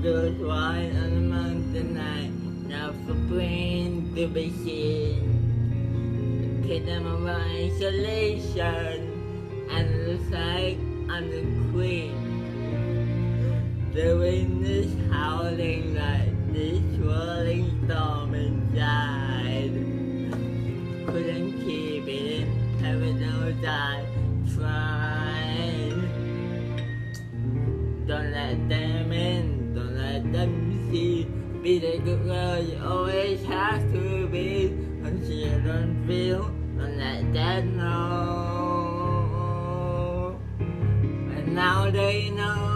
those wine on the mountain night, now for brain to be seen. The kingdom of isolation, and the sight on the queen. The wind is howling like this swirling storm inside. Couldn't keep it in, having no time, trying. Don't let them in, don't let them see. Be the good girl you always have to be. When you don't feel, don't let them know. And now they know.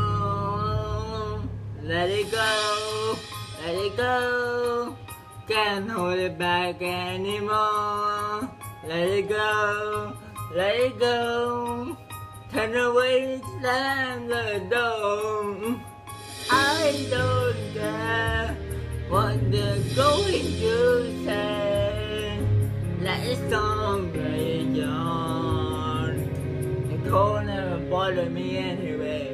Let it go, let it go. Can't hold it back anymore. Let it go, let it go. Turn away, slam the door. I don't care what they're going to say. Let the storm rage on. The cold never bothered me anyway.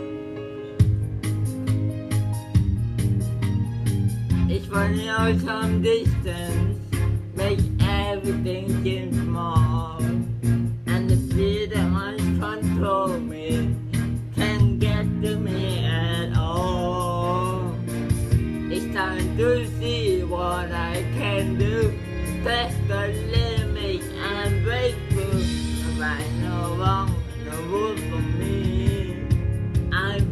It's funny how some distance makes everything seem small. And the fear that wants to control me can't get to me at all. It's time to see what I can do. Test the limits and break through. Right, no wrong, no rule for me. I'm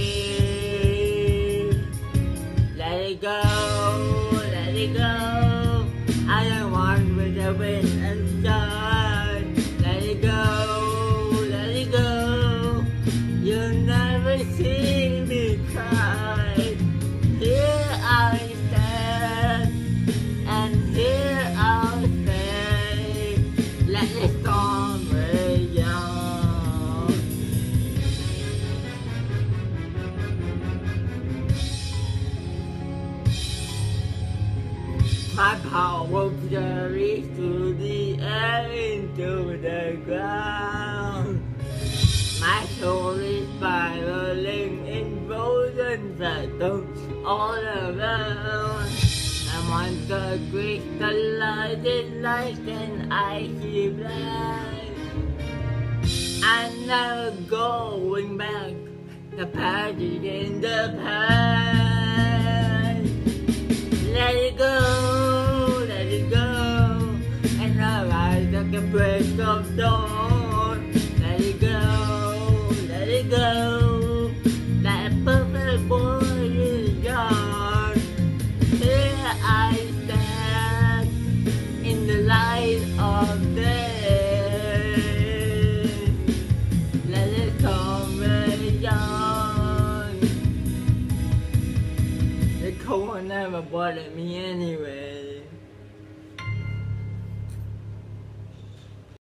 free. Let it go, let it go. I am one with the wind and sun. Let it go, let it go. You'll never see me cry. Here I stand, and here I'll stay. Let the storm rage on. My power carries through the air into the ground. My soul is spiraling in frozen fractals all around. I'm on the crystallized like an icy blast. I'm never going back. The past is in the past. Let it go, let it go. And I rise like a break of dawn. Let it go, let it go. That perfect boy is gone. Here I stand in the light of day. Let it come rage on. The cold never bothered me anyway.